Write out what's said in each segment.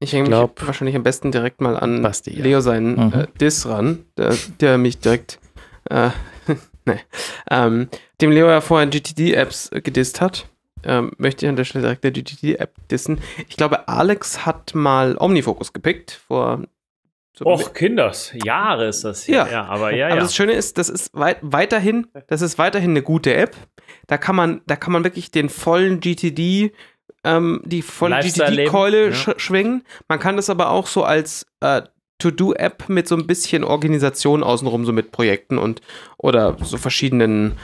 Ich hänge mich wahrscheinlich am besten direkt mal an Basti, Leo seinen Diss ran, der mich direkt dem Leo ja vorher GTD-Apps gedisst hat. Möchte ich an der Stelle direkt der GTD-App dissen. Ich glaube, Alex hat mal OmniFocus gepickt vor Kinders, Jahre ist das hier. Ja, aber das Schöne ist, das ist weiterhin eine gute App. Da kann man wirklich den vollen GTD, die volle GTD-Keule schwingen. Man kann das aber auch so als To-Do-App mit so ein bisschen Organisation außenrum, so mit Projekten oder so verschiedenen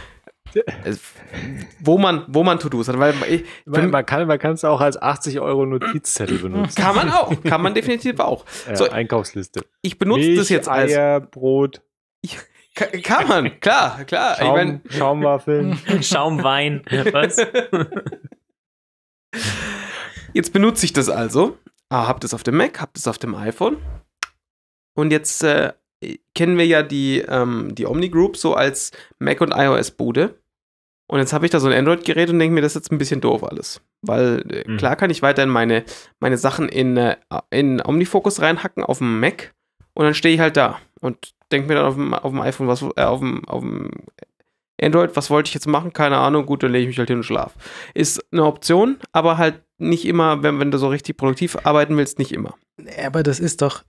wo man To-Dos hat. Weil man kann es auch als 80 € Notizzettel benutzen. Kann man definitiv auch. Ja, so, Einkaufsliste. Ich benutze das jetzt als Eier, Brot. Kann man, klar. Schaumwaffeln. Schaumwein. Was? Jetzt benutze ich das also. Hab das auf dem Mac, hab das auf dem iPhone. Und jetzt kennen wir ja die Omni Group so als Mac- und iOS-Bude. Und jetzt habe ich da so ein Android-Gerät und denke mir, das ist jetzt ein bisschen doof alles. Weil klar kann ich weiterhin meine Sachen in OmniFocus reinhacken auf dem Mac und dann stehe ich halt da und denke mir dann auf dem iPhone, auf dem Android, was wollte ich jetzt machen? Keine Ahnung, gut, dann lege ich mich halt hin und schlaf. Ist eine Option, aber halt nicht immer, wenn du so richtig produktiv arbeiten willst, nicht immer. Aber das ist doch,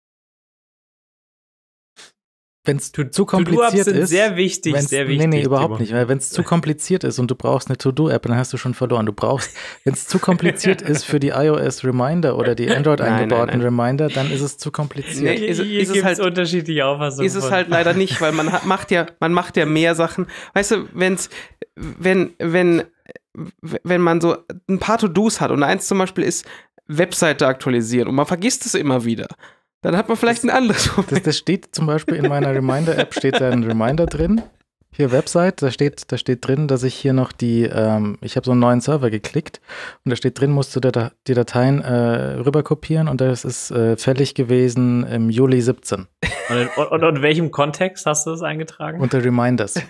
wenn es zu kompliziert sind ist, sehr wichtig, sehr wichtig. Nee, überhaupt nicht, weil wenn es zu kompliziert ist und du brauchst eine To-Do-App, dann hast du schon verloren. Wenn es zu kompliziert ist für die iOS-Reminder oder die Android eingebauten Reminder, dann ist es zu kompliziert. Nee, hier gibt es unterschiedliche Auffassungen. Ist es halt leider nicht, weil man macht ja mehr Sachen. Weißt du, wenn man so ein paar To-Dos hat und eins zum Beispiel ist Webseite aktualisieren und man vergisst es immer wieder, dann hat man vielleicht ein anderes Problem. Das steht zum Beispiel in meiner Reminder-App, steht da ein Reminder drin. Hier Website, da steht drin, dass ich hier noch ich habe so einen neuen Server geklickt und da steht drin, musst du die Dateien rüber kopieren und das ist fällig gewesen im Juli 17. Und in welchem Kontext hast du das eingetragen? Unter Reminders.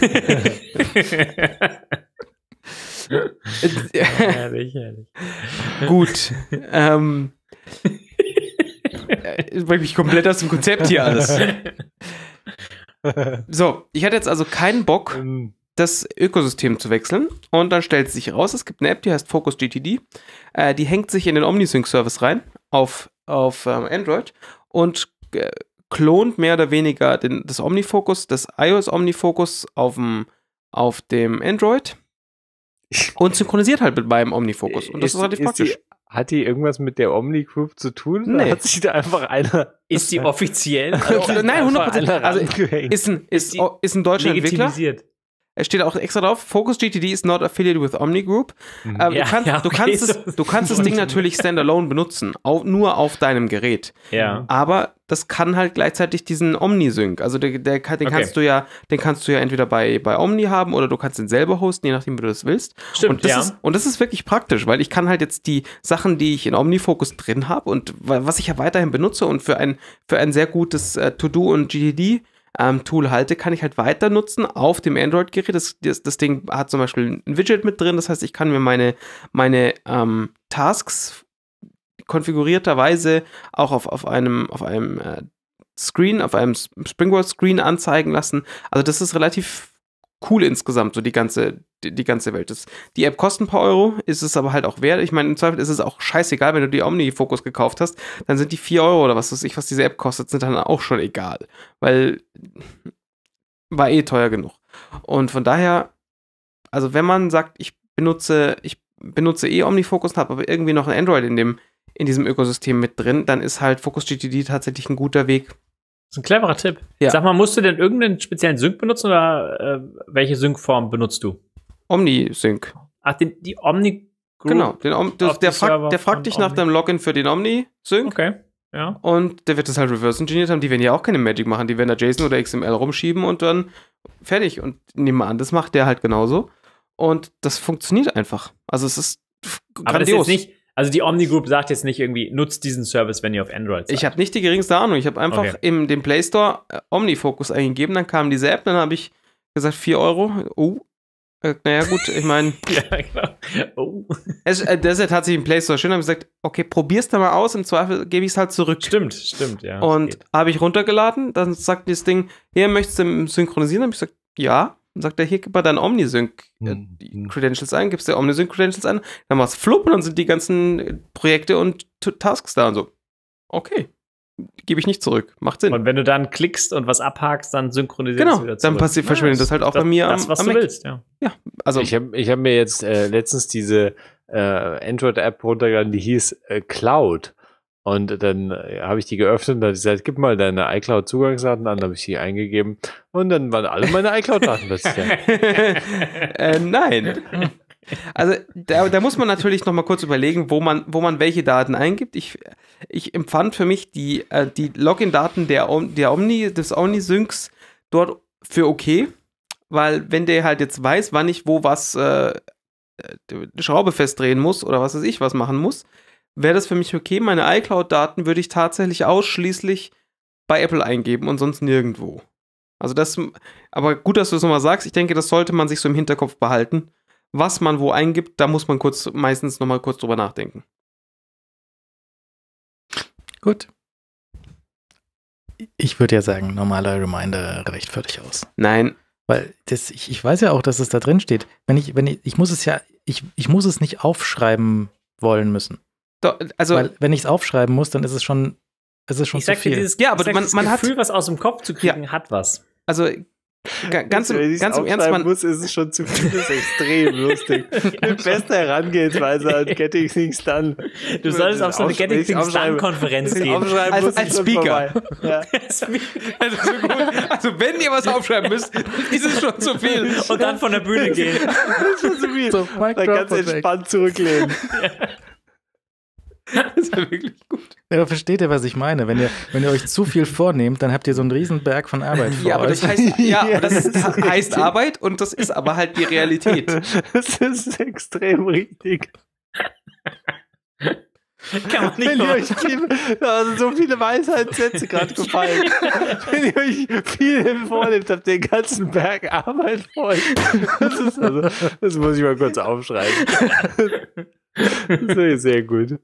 Herrlich. Gut. Das bringt mich komplett aus dem Konzept hier alles. So, ich hatte jetzt also keinen Bock, das Ökosystem zu wechseln. Und dann stellt sich raus, es gibt eine App, die heißt Focus GTD. Die hängt sich in den OmniSync-Service rein auf Android und klont mehr oder weniger das OmniFocus, das iOS OmniFocus auf dem Android und synchronisiert halt mit meinem OmniFocus. Und das ist relativ praktisch. Hat die irgendwas mit der Omni Group zu tun? Nee. Oder hat sich da einfach einer... Ist die offiziell? Nein, 100%. Also ist ein deutscher Entwickler. Es steht auch extra drauf, Focus GTD is not affiliated with Omni Group. Du kannst das Ding natürlich standalone benutzen, nur auf deinem Gerät. Ja. Aber das kann halt gleichzeitig diesen Omni-Sync. Also den kannst du ja entweder bei Omni haben oder du kannst den selber hosten, je nachdem, wie du das willst. Stimmt, und das ist wirklich praktisch, weil ich kann halt jetzt die Sachen, die ich in OmniFocus drin habe und was ich ja weiterhin benutze und für ein sehr gutes To-Do und GTD Tool halte, kann ich halt weiter nutzen auf dem Android-Gerät. Das Ding hat zum Beispiel ein Widget mit drin, das heißt, ich kann mir meine Tasks konfigurierterweise auch auf einem Screen, auf einem Springboard-Screen anzeigen lassen. Also das ist relativ cool insgesamt, so die ganze Welt. Die App kostet ein paar Euro, ist es aber halt auch wert. Ich meine, im Zweifel ist es auch scheißegal, wenn du die OmniFocus gekauft hast, dann sind die 4 Euro oder was weiß ich, was diese App kostet, sind dann auch schon egal. Weil war teuer genug. Und von daher, also wenn man sagt, ich benutze OmniFocus und habe aber irgendwie noch ein Android in diesem Ökosystem mit drin, dann ist halt Focus GTD tatsächlich ein guter Weg. Das ist ein cleverer Tipp. Ja. Sag mal, musst du denn irgendeinen speziellen Sync benutzen oder welche Sync-Form benutzt du? OmniSync. Ach, die Omni Group? Genau, der fragt dich nach deinem Login für den OmniSync. Okay, ja. Und der wird das halt reverse-engineert haben. Die werden ja auch keine Magic machen. Die werden da JSON oder XML rumschieben und dann fertig. Und nehmen wir an, das macht der halt genauso. Und das funktioniert einfach. Also es ist grandios. Aber das ist jetzt nicht, also die Omni Group sagt jetzt nicht irgendwie, nutzt diesen Service, wenn ihr auf Android seid. Ich habe nicht die geringste Ahnung. Ich habe einfach in dem Play Store OmniFocus eingegeben, dann kam diese App, dann habe ich gesagt 4 Euro. Naja, gut, ich meine, Ja, genau. Oh. das ist ja tatsächlich im Play Store schön. Da habe ich gesagt, okay, probier's da mal aus, im Zweifel gebe ich es halt zurück. Stimmt, ja. Und habe ich runtergeladen, dann sagt das Ding, hier, möchtest du synchronisieren? Dann habe ich gesagt, ja. Dann sagt er, hier, gib mal deinen Omnisync-Credentials ein, gibst dir Omnisync-Credentials ein, dann machst du flupp und dann sind die ganzen Projekte und Tasks da und so. Okay, gebe ich nicht zurück, macht Sinn. Und wenn du dann klickst und was abhakst, dann synchronisierst du wieder zurück. Dann verschwindet das halt auch bei mir was am du Mac. willst, ja. Ja, also ich hab mir jetzt letztens diese Android-App runtergeladen, die hieß Cloud. Und dann habe ich die geöffnet und habe gesagt, gib mal deine iCloud-Zugangsdaten an, habe ich die eingegeben und dann waren alle meine iCloud-Daten plötzlich da. Nein. Also da muss man natürlich noch mal kurz überlegen, wo man welche Daten eingibt. Ich empfand für mich die Login-Daten des Omnisyncs dort für okay, weil wenn der halt jetzt weiß, wann ich wo was eine Schraube festdrehen muss oder was weiß ich was machen muss, wäre das für mich okay. Meine iCloud-Daten würde ich tatsächlich ausschließlich bei Apple eingeben und sonst nirgendwo. Also aber gut, dass du es nochmal sagst. Ich denke, das sollte man sich so im Hinterkopf behalten. Was man wo eingibt, da muss man meistens nochmal kurz drüber nachdenken. Gut. Ich würde ja sagen, normaler Reminder reicht völlig aus. Nein. Weil ich weiß ja auch, dass es da drin steht. Ich muss es nicht aufschreiben wollen müssen. Also, weil wenn ich es aufschreiben muss, dann ist es schon zu viel. Aber man hat Gefühl, was aus dem Kopf zu kriegen, hat was. Also ganz im Ernst, muss, ist es schon zu viel, das ist extrem lustig. Die beste Herangehensweise an Getting Things Done. Du solltest auf so eine Getting Things Done-Konferenz gehen. Als Speaker. Ja. Also wenn ihr was aufschreiben müsst, ist es schon zu viel. Und dann von der Bühne gehen. Das ist schon zu viel. So, dann ganz entspannt zurücklehnen. Das ist ja wirklich gut. Ja, aber versteht ihr, was ich meine? Wenn ihr euch zu viel vornehmt, dann habt ihr so einen riesen Berg von Arbeit vor aber euch. Das heißt Arbeit und das ist aber halt die Realität. Das ist extrem richtig. Kann man nicht also so viele Weisheitssätze gerade gefallen. Wenn ihr euch viel vornehmt, habt ihr den ganzen Berg Arbeit vor euch. Das muss ich mal kurz aufschreiben. Das ist sehr gut.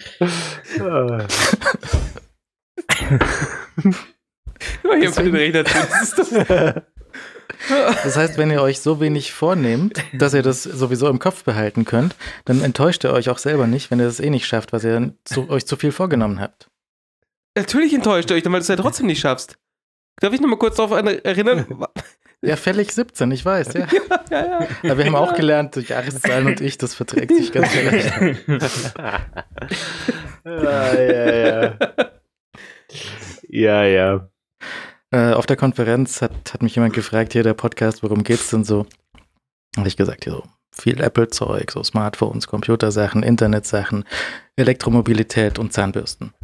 Das heißt, wenn ihr euch so wenig vornehmt, dass ihr das sowieso im Kopf behalten könnt, dann enttäuscht ihr euch auch selber nicht, wenn ihr das eh nicht schafft, was ihr euch zu viel vorgenommen habt. Natürlich enttäuscht ihr euch, weil du es ja trotzdem nicht schaffst. Darf ich noch mal kurz darauf erinnern? Ja, fällig 17, ich weiß, ja. Ja. Aber wir haben auch gelernt, durch Jahreszahlen und ich, das verträgt sich ganz schlecht. Ja. Auf der Konferenz hat mich jemand gefragt, hier der Podcast, worum geht's denn so? Habe ich gesagt, hier so viel Apple-Zeug, so Smartphones, Computersachen, Internetsachen, Elektromobilität und Zahnbürsten.